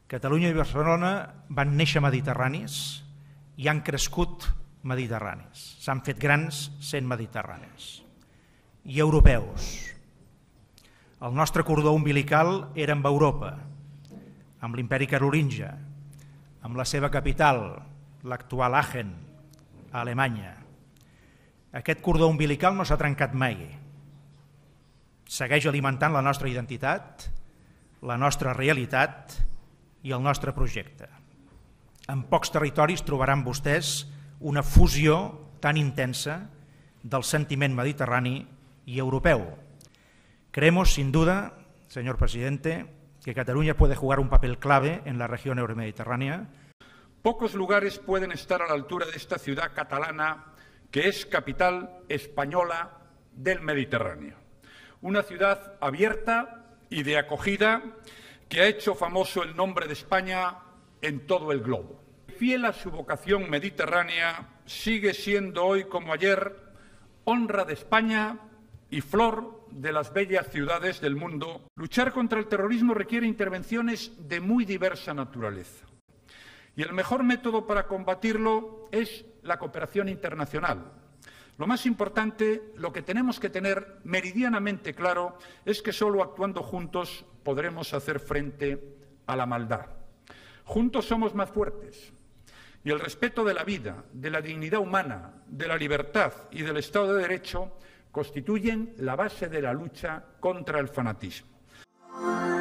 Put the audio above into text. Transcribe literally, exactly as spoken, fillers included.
Catalunya i Barcelona van néixer mediterranis i han crescut mediterranis. S'han fet grans sent mediterranis. I europeus. El nostre cordó umbilical era amb Europa, amb l'imperi carolingi, amb la seva capital, l'actual Aachen, a Alemanya. Aquest cordó umbilical no s'ha trencat mai. Segueix alimentant la nostra identitat, la nostra realitat i el nostre projecte. En pocs territoris trobaran vostès una fusió tan intensa del sentiment mediterrani y europeo. Creemos, sin duda, señor presidente, que Cataluña puede jugar un papel clave en la región euromediterránea. Pocos lugares pueden estar a la altura de esta ciudad catalana, que es capital española del Mediterráneo. Una ciudad abierta y de acogida que ha hecho famoso el nombre de España en todo el globo. Fiel a su vocación mediterránea, sigue siendo hoy como ayer honra de España y flor de las bellas ciudades del mundo. Luchar contra el terrorismo requiere intervenciones de muy diversa naturaleza. Y el mejor método para combatirlo es la cooperación internacional. Lo más importante, lo que tenemos que tener meridianamente claro, es que solo actuando juntos podremos hacer frente a la maldad. Juntos somos más fuertes. Y el respeto de la vida, de la dignidad humana, de la libertad y del Estado de Derecho constituyen la base de la lucha contra el fanatismo.